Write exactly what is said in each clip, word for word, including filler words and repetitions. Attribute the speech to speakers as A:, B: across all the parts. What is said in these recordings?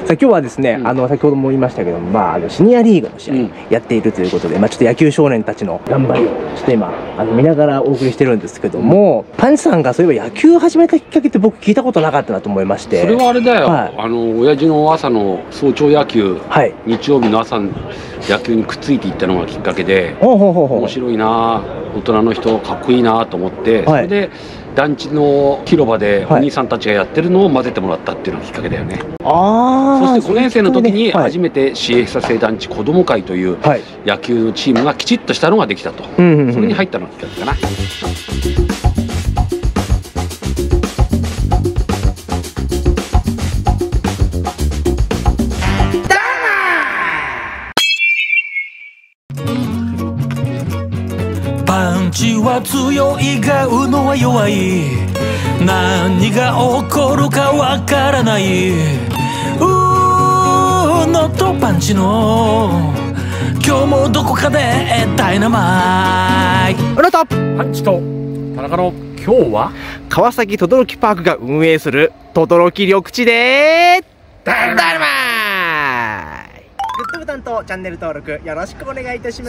A: さあ今日はですね、うん、あの先ほども言いましたけども、まあ、あのシニアリーグの試合やっているということで、うん、まあちょっと野球少年たちの頑張りをちょっと今あの見ながらお送りしてるんですけども、うん、パンチさんがそういえば野球を始めたきっかけって僕聞いたことなかったなと思いまして。
B: それはあれだよ、はい、あの親父の朝の早朝野球、はい、日曜日の朝野球にくっついていったのがきっかけで、面白いな、大人の人かっこいいなと思って、はい、それで団地の広場でお兄さんたちがやってるのを混ぜてもらったっていうのがきっかけだよね。ああ。そしてごねん生の時に初めて市営久世団地子ども会という野球のチームがきちっとしたのができたと、それに入ったのがきっかけかな。
C: パンチは強いがうのは弱い、何が起こるかわからない、うーのとパンチの今日もどこかでダイナマイト。
A: うのと
D: パンチと田中の今日は
A: 川崎等々力パークが運営する等々力緑地でダイナマイト。グッドボタンとチャンネル登録よろしくお願いいたします。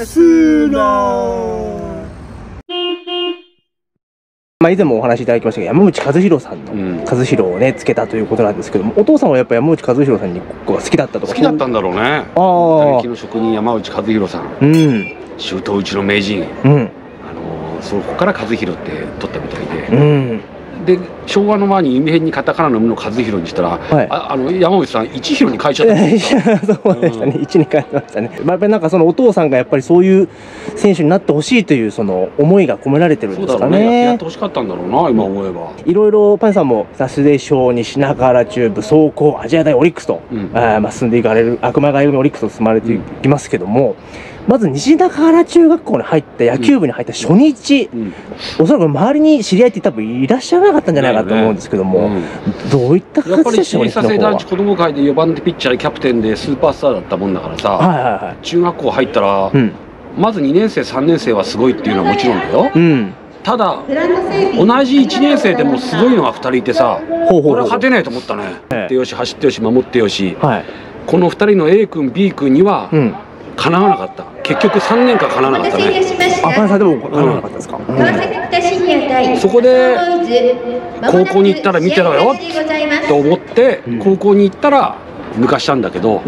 A: まあ以前もお話しいただきましたが、山内和弘さんの、うん、和弘をねつけたということなんですけども、お父さんはやっぱ山内和弘さんに好きだったとか。
B: 好きだったんだろうね。ああ、打撃の職人山内和弘さん、うん、周東打ちの名人、うん、あのそこから和弘って取ったみたいで、うん、で昭和の前に弓編にカタカナの「無」の和弘にしたら、はい、ああの山内さん一弘に変えちゃったんですよ。
A: そうでしたね、一、うん、に変えましたね。まあ、やっぱりなんかそのお父さんがやっぱりそういう選手になってほしいというその思いが込められてるんですかね。そうだろうね、
B: やってほしかったんだろうな、今思えば。
A: いろいろパンさんもサスデ賞に品川中部総合アジア大オリックスと、うん、あまあ進んでいかれる悪魔がゆみオリックスと進まれていきますけども、うん、まず西中原中学校に入った野球部に入った初日、うんうん、おそらく周りに知り合いって多分いらっしゃらなかったんじゃないかと思うんですけども、うん、どういった感じでしたかね。やっぱり新佐世団地子ども会でよばんでピッチャーでキャプテンでスーパースターだったもんだからさ、はいはいはい、中学校入ったら、うん、まずにねん生さんねん生はすごいっていうのはもちろんだよ、うん、ただ同じいちねん生でもすごいのがふたりいてさ、これは勝てないと思ったね。打ってよし走ってよし守ってよし、はい、このふたりの A 君 B 君には、うん、かなわなかった。結局さんねんかんかなわなかったね。 あ、パンさんでもかなわなかったですか。
B: そこで高校に行ったら見てろよと思って、うん、高校に行ったら抜かしたんだけど、うん、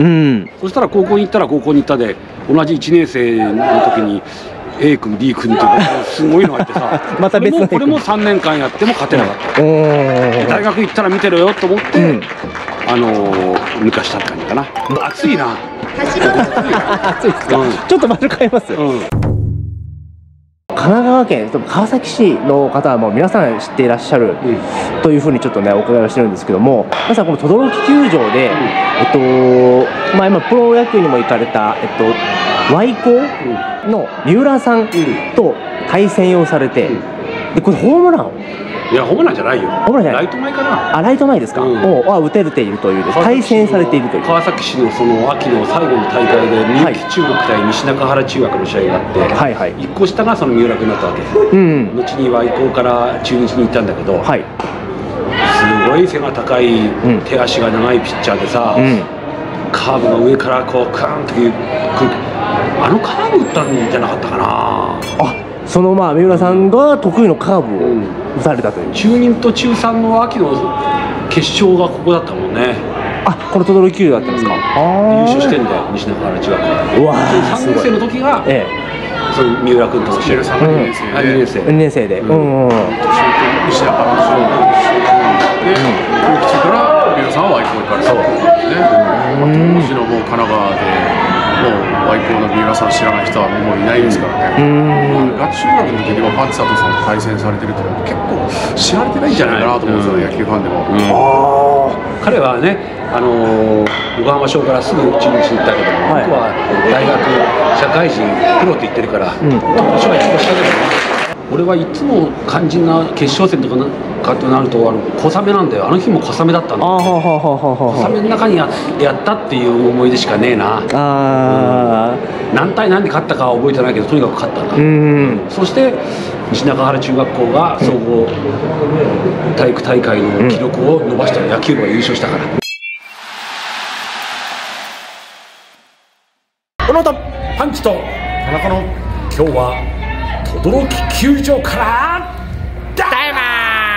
B: そしたら高校に行ったら高校に行ったで同じいちねん生の時に A 君 B 君ってすごいのがいてさまた別のこれもさんねんかんやっても勝てなかった。大学行ったら見てろよと思って、うん、あのー、抜かしたって感じかな。暑いな。
A: 暑いですか、うん、ちょっと丸変えます、うん、神奈川県川崎市の方はもう皆さん知っていらっしゃる、うん、というふうにちょっとねお伺いをしてるんですけども、まさにこの等々力球場で、うん、えっとまあ今プロ野球にも行かれた、えっと、ワイコーの三浦さんと対戦をされて、うん、でこれホームランを
B: いやホームランじゃないよ。
A: ホームランじゃない。
B: ライト前かな。
A: あ、ライト前ですか。うん、をは打てているという対戦されているという。
B: 川崎市のその秋の最後の大会でみゆき中学対西中原中学の試合があって、はいはい、いっこ下がその三浦君だったわけ。うん、後には愛工から中日に行ったんだけど、はい、すごい背が高い、うん、手足が長いピッチャーでさ、うん、カーブの上からこうカーンというあのカーブ打ったんじゃなかったかな。
A: あ、そのまあ三浦さんが得意のカーブを、うん、打たれたという。
B: 中にと中さんの秋の決勝がここだったもんね。
A: あ、これ等々力球だったんですか。
B: うん、優勝してんだよ西中原中学。うわー、さんねん生の時が、ええ、その三浦君と教えるさんねん生で、
A: にねん生で、うんうん、
D: 西中原中学で、空気中から三浦さんは愛工からそうですね。当時のもう神奈川で。もうワイコーの三浦さん知らない人はもういないですからね。まあ、中学の時にはパンチ佐藤さんと対戦されてるっていうのは結構知られてないんじゃないかなと思うんですよ、野球ファンでも。うん、
B: 彼はね、あのー、横浜小からすぐ中日に行ったけども、はい、僕は大学社会人プロって言ってるから、うん、年は一個下だけど。俺はいつも肝心な決勝戦とかなかとなるとあの小雨なんだよ。あの日も小雨だったんだ。小雨の中に や, やったっていう思い出しかねえな。あ、うん、何対何で勝ったかは覚えてないけどとにかく勝ったんだ。うん、そして西中原中学校が総合体育大会の記録を伸ばしたら野球部が優勝したから。
A: 野と
B: パンチと田中の今日は轟球場から
A: ダイマ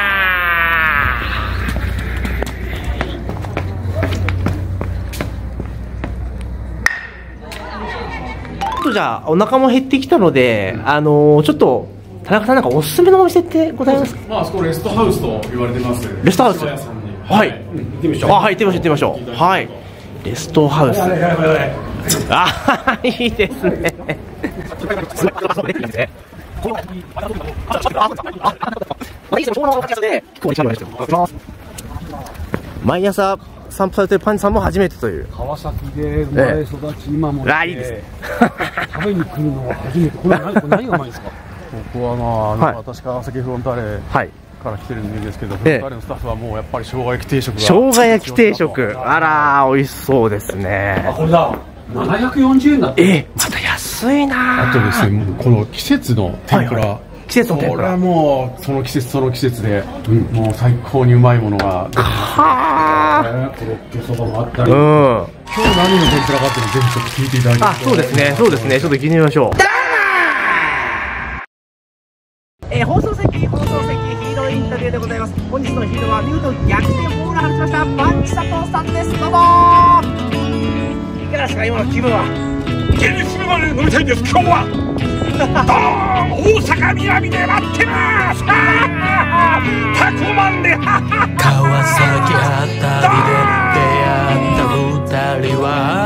A: ーちょっとじゃあお腹も減ってきたので、あのー、ちょっと田中さんなんかおすすめのお店ってございますか？
D: まああそこレストハウスと言われてます。
A: レストハウス。はい。
B: 行ってみましょう。
A: あ、はい、行ってみましょう、行ってみましょう。はい。レストハウス。あ、いいですね。毎朝散歩されてるパンチさんも初めてという。
B: 川崎で生まれ育ち、今も
A: あ、いいですね。
B: 食べに来るのは初めて。これ何、これ何がうまいですか？
D: 僕はまあ、あの、
A: はい、
D: 私川崎フロンターレから来てるんですけど、フ
A: ええ、
D: ロンターレのスタッフはもうやっぱり生姜焼き定食が
A: 生姜焼き定食、あらー美味しそうですね。
B: あ、これだ。ななひゃくよんじゅうえんだって。
A: え、また安いな。
D: あとですね、この季節の天ぷら、はいはい、
A: 季節の天ぷら、
D: これはもうその季節その季節で、うん、もう最高にうまいものがは
B: あ、コロッケそばもあったり、
A: うん、
D: 今日何の天ぷらかっていうのをぜひちょっと聞いていただきたい。
A: あ、そうですね、そうですね、ちょっと聞いてみましょう。えー、放送席、放送席、ヒーローインタビューでございます。本日のヒーローは見事逆転ホームランを放ちましたパンチ佐藤さんです。どうもいかがですか、今の気分は？
E: ゲリスまで飲みたいんです。今日はドーン大阪南で待ってます。タコマンで
C: 川崎あたりで出会った二人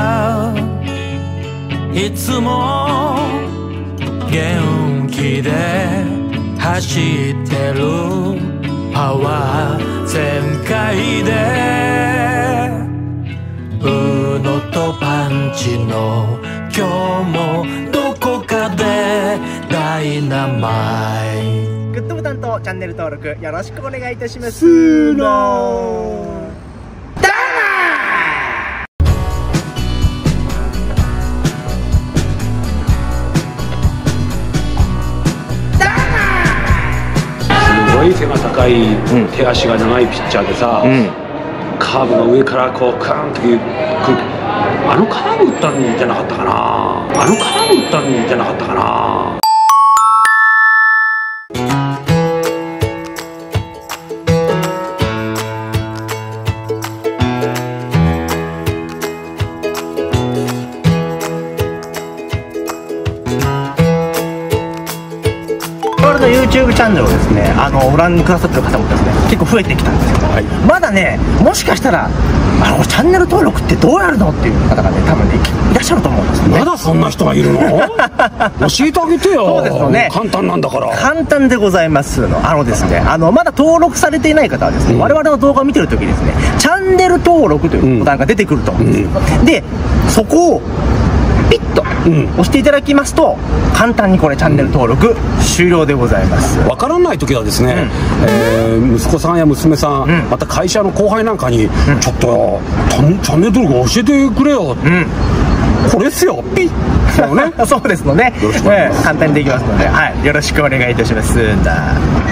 C: はいつも元気で走ってるパワー全開でうのとパンチの今日もどこかでダイナマイ
A: グッドボタンとチャンネル登録よろしくお願いいたします。スーノーダ
B: すごい背が高い、うん、手足が長いピッチャーでさ、うん、カーブの上からこうカーンってくる。あのカーブ打ったんじゃなかったかな。あのカーブ打ったんじゃなかったかな。
A: 我々の YouTube チャンネルをですね、あのご覧くださってる方もですね、結構増えてきたんですけど、はい、まだね、もしかしたらあのチャンネル登録ってどうやるのっていう方がね、多分ねいらっしゃると思うんですね。
B: まだそんな人がいるの？教えてあげてよ。
A: そうですよね。
B: 簡単なんだから。簡
A: 単でございますの。あのですね、あのまだ登録されていない方はですね、うん、我々の動画を見てるときにですね、チャンネル登録というボタンが出てくると思うんですよ、うん、でそこをピッと押していただきますと、簡単にこれチャンネル登録終了でございます。
B: わからない時はですね、うん、えー、息子さんや娘さん、うん、また会社の後輩なんかに、うん、ちょっとチャンネル登録教えてくれよ、うん、これっすよ、ピッそうねそうですので、えー、簡単にできますので、はい、よろしくお願いいたします。